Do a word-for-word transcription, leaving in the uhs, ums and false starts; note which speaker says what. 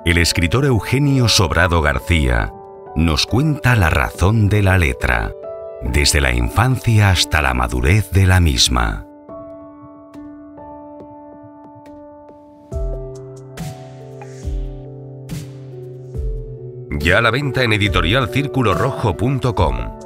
Speaker 1: El escritor Eugenio Sobrado García nos cuenta la razón de la letra, desde la infancia hasta la madurez de la misma. Ya a la venta en editorial círculo rojo punto com.